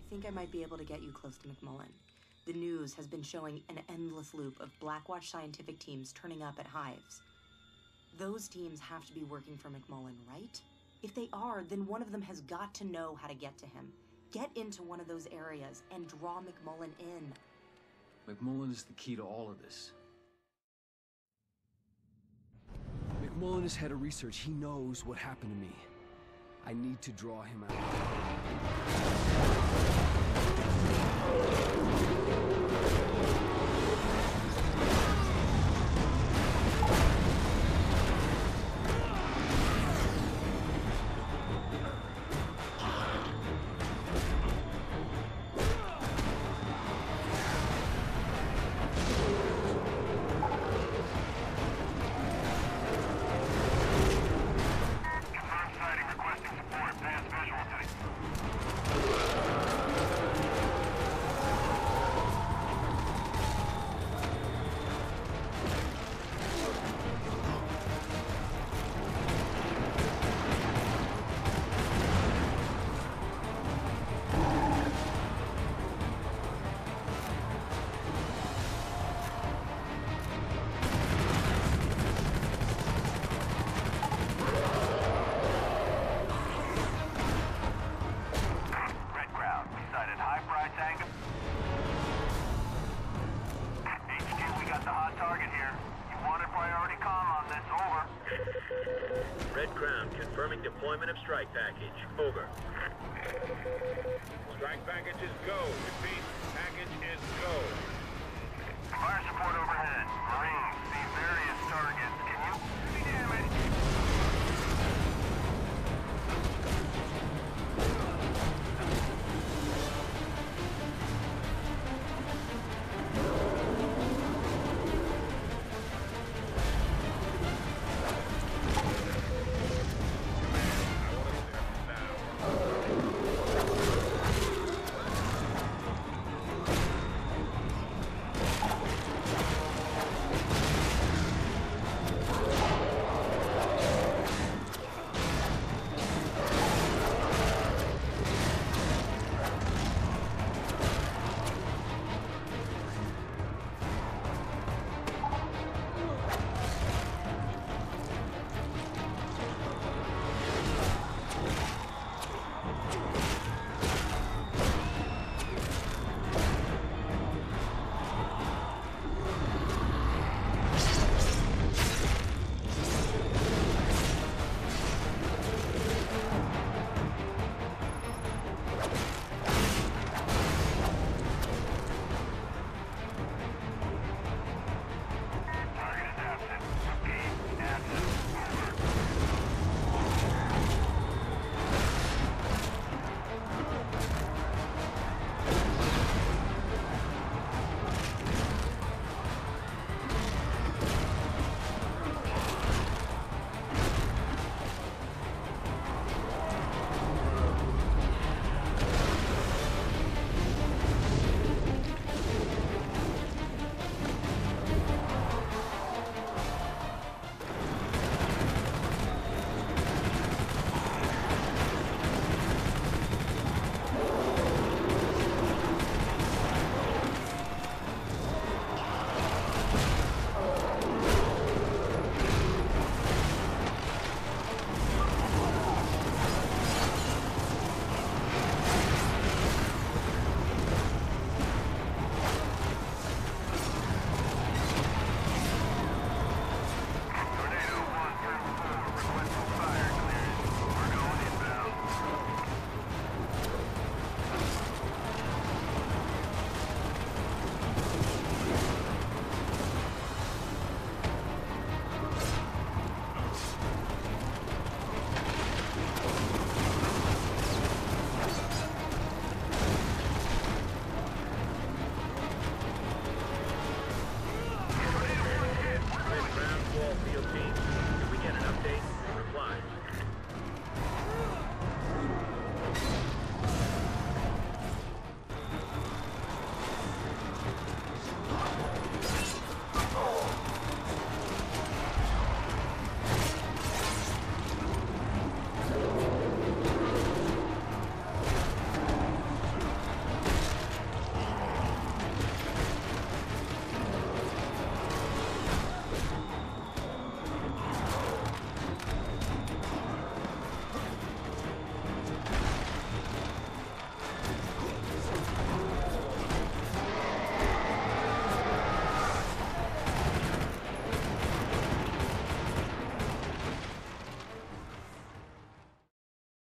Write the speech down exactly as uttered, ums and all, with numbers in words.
think I might be able to get you close to McMullen. The news has been showing an endless loop of Blackwatch scientific teams turning up at hives. Those teams have to be working for McMullen, right? If they are, then one of them has got to know how to get to him. Get into one of those areas and draw McMullen in. McMullen is the key to all of this. McMullen is head of research. He knows what happened to me. I need to draw him out. Confirming deployment of strike package. Over. Strike package is go. Repeat, package is go.